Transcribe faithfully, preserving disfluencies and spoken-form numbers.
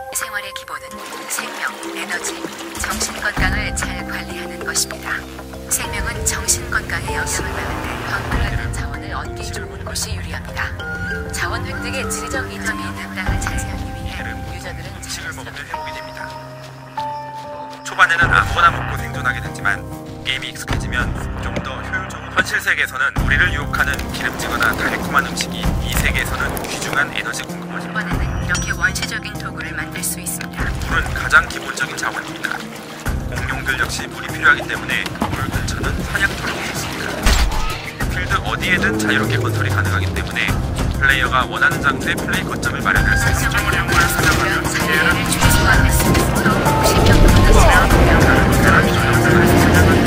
생활의 기본은 생명, 에너지, 정신 건강을 잘 관리하는 것입니다. 생명은 정신 건강에 영향을 받는데 건강한 자원을 얻기 좋은 곳이 유리합니다. 자원 획득에 지적 이점이 있는 땅을 차지하기 위해 유저들은 음식을 먹으면 회복이 됩니다. 초반에는 아무거나 먹고 생존하게 됐지만 게임이 익숙해지면 좀 더 효율적으로 현실 세계에서는 우리를 유혹하는 기름지거나 달콤한 음식이 이 세계에서는 귀중한 에너지 공급을 이번에는 이렇게 원시적인 도구를 만들 수 있습니다. 물은 가장 기본적인 자원입니다. 공룡들 역시 물이 필요하기 때문에 물 근처는 사냥터로 있습니다. 필드 어디에든 자유롭게 건설이 가능하기 때문에 플레이어가 원하는 장소에 플레이 거점을 마련할 수 있습니다. 사례를 최소화했습니다.